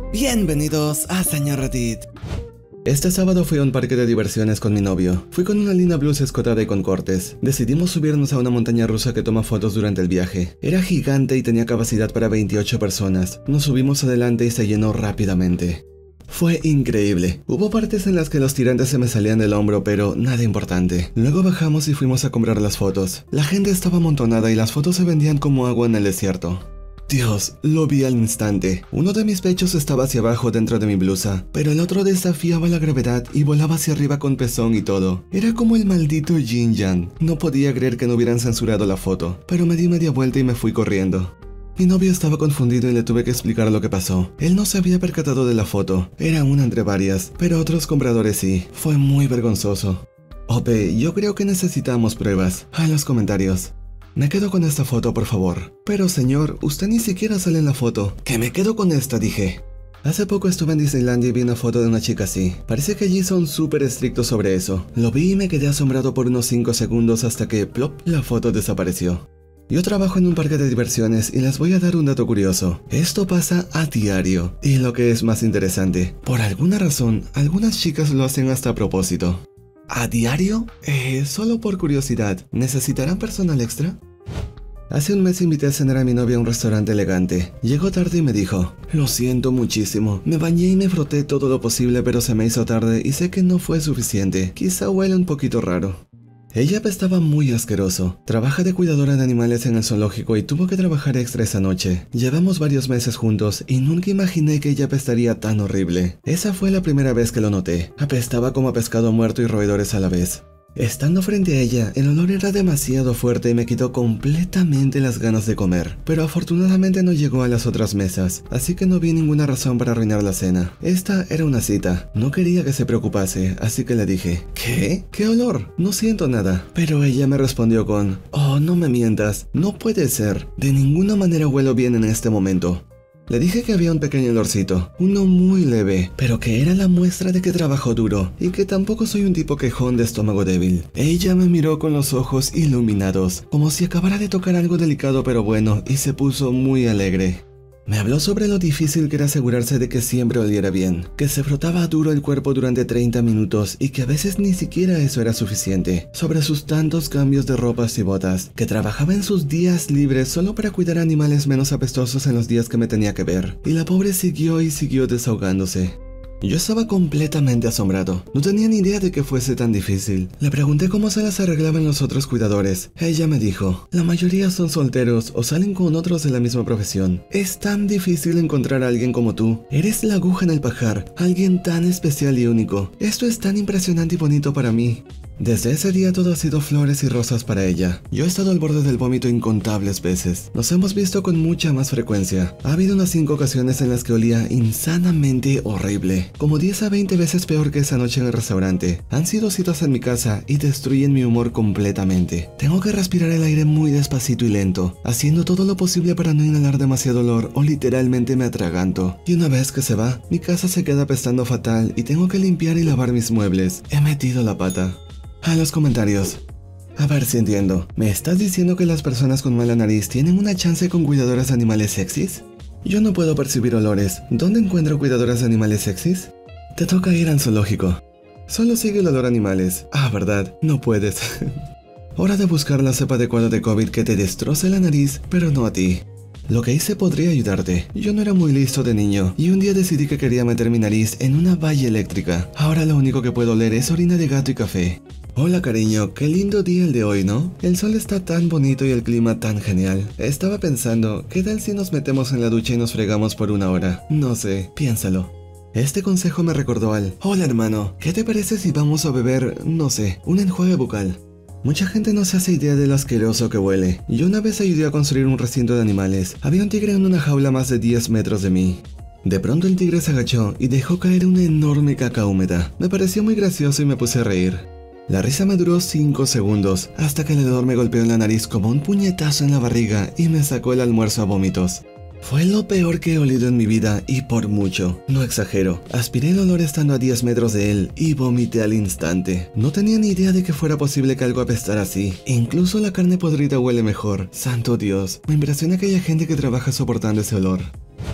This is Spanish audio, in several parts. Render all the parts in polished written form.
Bienvenidos a Señor Reddit. Este sábado fui a un parque de diversiones con mi novio. Fui con una linda blusa escotada y con cortes. Decidimos subirnos a una montaña rusa que toma fotos durante el viaje. Era gigante y tenía capacidad para 28 personas. Nos subimos adelante y se llenó rápidamente. Fue increíble. Hubo partes en las que los tirantes se me salían del hombro, pero nada importante. Luego bajamos y fuimos a comprar las fotos. La gente estaba amontonada y las fotos se vendían como agua en el desierto. Dios, lo vi al instante. Uno de mis pechos estaba hacia abajo dentro de mi blusa, pero el otro desafiaba la gravedad y volaba hacia arriba con pezón y todo. Era como el maldito Yin Yang. No podía creer que no hubieran censurado la foto, pero me di media vuelta y me fui corriendo. Mi novio estaba confundido y le tuve que explicar lo que pasó. Él no se había percatado de la foto. Era una entre varias, pero otros compradores sí. Fue muy vergonzoso. Ope, yo creo que necesitamos pruebas. A los comentarios. Me quedo con esta foto, por favor. Pero señor, usted ni siquiera sale en la foto. Que me quedo con esta, dije. Hace poco estuve en Disneylandia y vi una foto de una chica así. Parece que allí son súper estrictos sobre eso. Lo vi y me quedé asombrado por unos 5 segundos hasta que, plop, la foto desapareció. Yo trabajo en un parque de diversiones y les voy a dar un dato curioso. Esto pasa a diario. Y lo que es más interesante, por alguna razón, algunas chicas lo hacen hasta a propósito. ¿A diario? Solo por curiosidad. ¿Necesitarán personal extra? Hace un mes invité a cenar a mi novia a un restaurante elegante. Llegó tarde y me dijo: lo siento muchísimo, me bañé y me froté todo lo posible, pero se me hizo tarde y sé que no fue suficiente. Quizá huele un poquito raro. Ella apestaba muy asqueroso. Trabaja de cuidadora de animales en el zoológico y tuvo que trabajar extra esa noche. Llevamos varios meses juntos y nunca imaginé que ella apestaría tan horrible. Esa fue la primera vez que lo noté. Apestaba como a pescado muerto y roedores a la vez. Estando frente a ella, el olor era demasiado fuerte y me quitó completamente las ganas de comer. Pero afortunadamente no llegó a las otras mesas, así que no vi ninguna razón para arruinar la cena. Esta era una cita. No quería que se preocupase, así que le dije: ¿qué? ¿Qué olor? No siento nada. Pero ella me respondió con: oh, no me mientas. No puede ser. De ninguna manera huelo bien en este momento. Le dije que había un pequeño olorcito, uno muy leve, pero que era la muestra de que trabajó duro y que tampoco soy un tipo quejón de estómago débil. Ella me miró con los ojos iluminados, como si acabara de tocar algo delicado pero bueno, y se puso muy alegre. Me habló sobre lo difícil que era asegurarse de que siempre oliera bien, que se frotaba duro el cuerpo durante 30 minutos y que a veces ni siquiera eso era suficiente, sobre sus tantos cambios de ropas y botas, que trabajaba en sus días libres solo para cuidar a animales menos apestosos en los días que me tenía que ver, y la pobre siguió y siguió desahogándose. Yo estaba completamente asombrado, no tenía ni idea de que fuese tan difícil. Le pregunté cómo se las arreglaban los otros cuidadores. Ella me dijo: la mayoría son solteros o salen con otros de la misma profesión. Es tan difícil encontrar a alguien como tú. Eres la aguja en el pajar, alguien tan especial y único. Esto es tan impresionante y bonito para mí. Desde ese día todo ha sido flores y rosas para ella. Yo he estado al borde del vómito incontables veces. Nos hemos visto con mucha más frecuencia. Ha habido unas 5 ocasiones en las que olía insanamente horrible. Como 10 a 20 veces peor que esa noche en el restaurante. Han sido citas en mi casa y destruyen mi humor completamente. Tengo que respirar el aire muy despacito y lento, haciendo todo lo posible para no inhalar demasiado olor o literalmente me atraganto. Y una vez que se va, mi casa se queda apestando fatal y tengo que limpiar y lavar mis muebles. He metido la pata. A los comentarios. A ver si entiendo. ¿Me estás diciendo que las personas con mala nariz tienen una chance con cuidadoras de animales sexys? Yo no puedo percibir olores. ¿Dónde encuentro cuidadoras de animales sexys? Te toca ir al zoológico. Solo sigue el olor a animales. Ah, verdad, no puedes. Hora de buscar la cepa adecuada de COVID que te destroce la nariz, pero no a ti. Lo que hice podría ayudarte. Yo no era muy listo de niño y un día decidí que quería meter mi nariz en una valla eléctrica. Ahora lo único que puedo oler es orina de gato y café. Hola cariño, qué lindo día el de hoy, ¿no? El sol está tan bonito y el clima tan genial. Estaba pensando, ¿qué tal si nos metemos en la ducha y nos fregamos por 1 hora? No sé, piénsalo. Este consejo me recordó al: hola hermano, ¿qué te parece si vamos a beber, no sé, un enjuague bucal? Mucha gente no se hace idea de lo asqueroso que huele. Yo una vez ayudé a construir un recinto de animales. Había un tigre en una jaula a más de 10 metros de mí. De pronto el tigre se agachó y dejó caer una enorme caca húmeda. Me pareció muy gracioso y me puse a reír. La risa me duró 5 segundos, hasta que el hedor me golpeó en la nariz como un puñetazo en la barriga y me sacó el almuerzo a vómitos. Fue lo peor que he olido en mi vida y por mucho, no exagero. Aspiré el olor estando a 10 metros de él y vomité al instante. No tenía ni idea de que fuera posible que algo apestara así. Incluso la carne podrida huele mejor. Santo Dios, me impresiona que haya gente que trabaja soportando ese olor.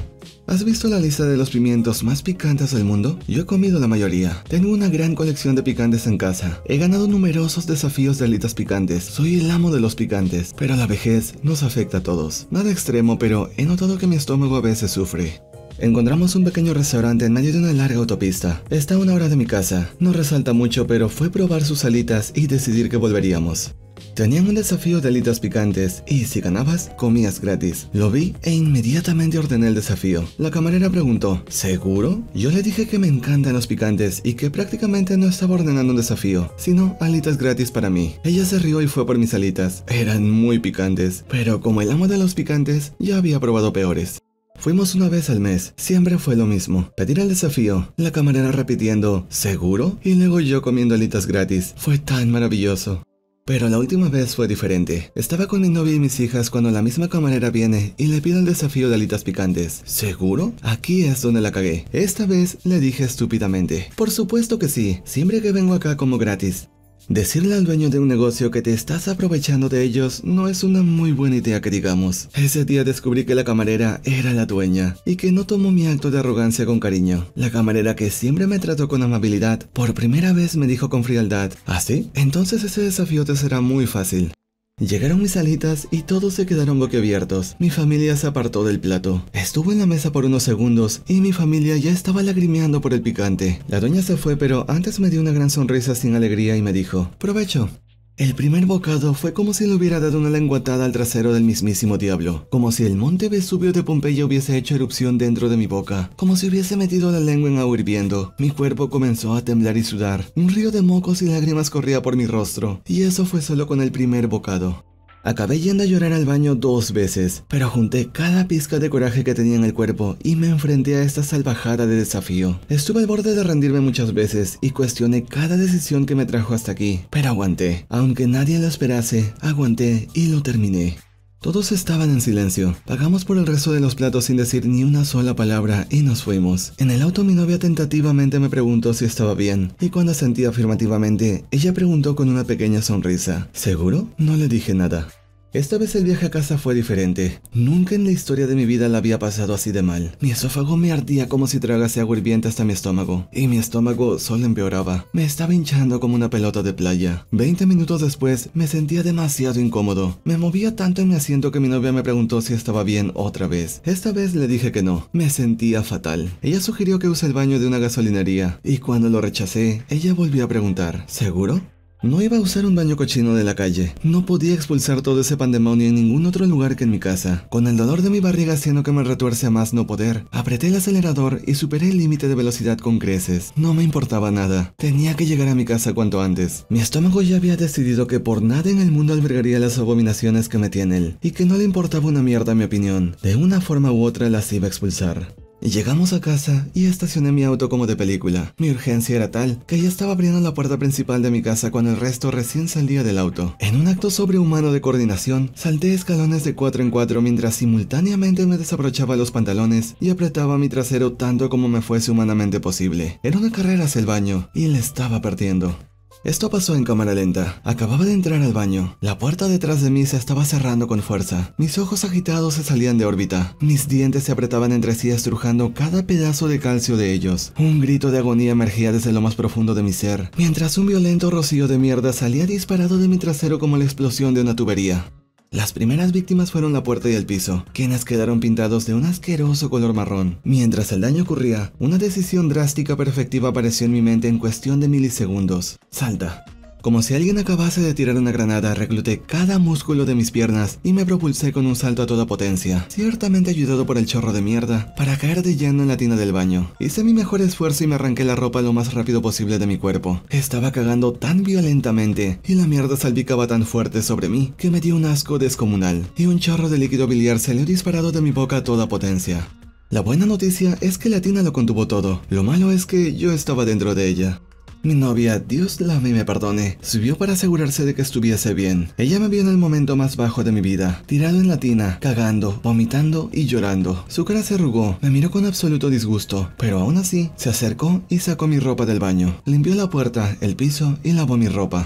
¿Has visto la lista de los pimientos más picantes del mundo? Yo he comido la mayoría. Tengo una gran colección de picantes en casa. He ganado numerosos desafíos de alitas picantes. Soy el amo de los picantes, pero la vejez nos afecta a todos. Nada extremo, pero he notado que mi estómago a veces sufre. Encontramos un pequeño restaurante en medio de una larga autopista. Está a 1 hora de mi casa. No resalta mucho, pero fue probar sus alitas y decidir que volveríamos. Tenían un desafío de alitas picantes y si ganabas, comías gratis. Lo vi e inmediatamente ordené el desafío. La camarera preguntó, ¿seguro? Yo le dije que me encantan los picantes y que prácticamente no estaba ordenando un desafío, sino alitas gratis para mí. Ella se rió y fue por mis alitas. Eran muy picantes, pero como el amo de los picantes, ya había probado peores. Fuimos una vez al mes, siempre fue lo mismo. Pedir el desafío, la camarera repitiendo, ¿seguro? Y luego yo comiendo alitas gratis. Fue tan maravilloso. Pero la última vez fue diferente. Estaba con mi novia y mis hijas cuando la misma camarera viene y le pide el desafío de alitas picantes. ¿Seguro? Aquí es donde la cagué. Esta vez le dije estúpidamente, por supuesto que sí, siempre que vengo acá como gratis. Decirle al dueño de un negocio que te estás aprovechando de ellos no es una muy buena idea que digamos. Ese día descubrí que la camarera era la dueña y que no tomó mi acto de arrogancia con cariño. La camarera que siempre me trató con amabilidad, por primera vez me dijo con frialdad, ¿ah, sí? Entonces ese desafío te será muy fácil. Llegaron mis alitas y todos se quedaron boquiabiertos. Mi familia se apartó del plato. Estuve en la mesa por unos segundos y mi familia ya estaba lagrimeando por el picante. La dueña se fue, pero antes me dio una gran sonrisa sin alegría y me dijo, «Provecho». El primer bocado fue como si le hubiera dado una lenguatada al trasero del mismísimo diablo, como si el monte Vesubio de Pompeya hubiese hecho erupción dentro de mi boca, como si hubiese metido la lengua en agua hirviendo. Mi cuerpo comenzó a temblar y sudar, un río de mocos y lágrimas corría por mi rostro, y eso fue solo con el primer bocado. Acabé yendo a llorar al baño 2 veces, pero junté cada pizca de coraje que tenía en el cuerpo y me enfrenté a esta salvajada de desafío. Estuve al borde de rendirme muchas veces y cuestioné cada decisión que me trajo hasta aquí, pero aguanté. Aunque nadie lo esperase, aguanté y lo terminé. Todos estaban en silencio. Pagamos por el resto de los platos sin decir ni una sola palabra y nos fuimos. En el auto mi novia tentativamente me preguntó si estaba bien, y cuando asentí afirmativamente, ella preguntó con una pequeña sonrisa, ¿seguro? No le dije nada. Esta vez el viaje a casa fue diferente. Nunca en la historia de mi vida la había pasado así de mal. Mi esófago me ardía como si tragase agua hirviente hasta mi estómago. Y mi estómago solo empeoraba. Me estaba hinchando como una pelota de playa. 20 minutos después me sentía demasiado incómodo. Me movía tanto en mi asiento que mi novia me preguntó si estaba bien otra vez. Esta vez le dije que no. Me sentía fatal. Ella sugirió que use el baño de una gasolinería. Y cuando lo rechacé, ella volvió a preguntar, ¿seguro? No iba a usar un baño cochino de la calle. No podía expulsar todo ese pandemonio en ningún otro lugar que en mi casa. Con el dolor de mi barriga haciendo que me retuerce a más no poder, apreté el acelerador y superé el límite de velocidad con creces. No me importaba nada. Tenía que llegar a mi casa cuanto antes. Mi estómago ya había decidido que por nada en el mundo albergaría las abominaciones que metía en él, y que no le importaba una mierda mi opinión. De una forma u otra las iba a expulsar. Llegamos a casa y estacioné mi auto como de película. Mi urgencia era tal que ya estaba abriendo la puerta principal de mi casa cuando el resto recién salía del auto. En un acto sobrehumano de coordinación, salté escalones de 4 en 4 mientras simultáneamente me desabrochaba los pantalones y apretaba mi trasero tanto como me fuese humanamente posible. Era una carrera hacia el baño y le estaba perdiendo. Esto pasó en cámara lenta. Acababa de entrar al baño. La puerta detrás de mí se estaba cerrando con fuerza. Mis ojos agitados se salían de órbita. Mis dientes se apretaban entre sí estrujando cada pedazo de calcio de ellos. Un grito de agonía emergía desde lo más profundo de mi ser, mientras un violento rocío de mierda salía disparado de mi trasero como la explosión de una tubería. Las primeras víctimas fueron la puerta y el piso, quienes quedaron pintados de un asqueroso color marrón. Mientras el daño ocurría, una decisión drástica pero efectiva apareció en mi mente en cuestión de milisegundos. Salta. Como si alguien acabase de tirar una granada, recluté cada músculo de mis piernas y me propulsé con un salto a toda potencia, ciertamente ayudado por el chorro de mierda, para caer de lleno en la tina del baño. Hice mi mejor esfuerzo y me arranqué la ropa lo más rápido posible de mi cuerpo. Estaba cagando tan violentamente y la mierda salpicaba tan fuerte sobre mí que me dio un asco descomunal, y un chorro de líquido biliar salió disparado de mi boca a toda potencia. La buena noticia es que la tina lo contuvo todo. Lo malo es que yo estaba dentro de ella. Mi novia, Dios la ame y me perdone, subió para asegurarse de que estuviese bien. Ella me vio en el momento más bajo de mi vida, tirado en la tina, cagando, vomitando y llorando. Su cara se arrugó, me miró con absoluto disgusto, pero aún así, se acercó y sacó mi ropa del baño. Limpió la puerta, el piso y lavó mi ropa.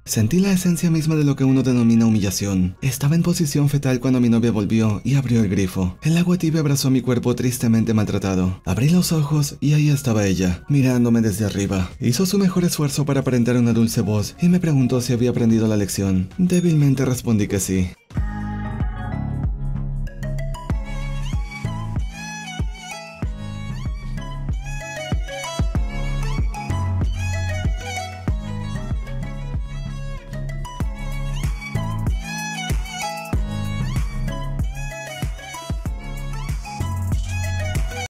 Sentí la esencia misma de lo que uno denomina humillación. Estaba en posición fetal cuando mi novia volvió y abrió el grifo. El agua tibia abrazó mi cuerpo tristemente maltratado. Abrí los ojos y ahí estaba ella, mirándome desde arriba. Hizo su mejor esfuerzo para aparentar una dulce voz y me preguntó si había aprendido la lección. Débilmente respondí que sí.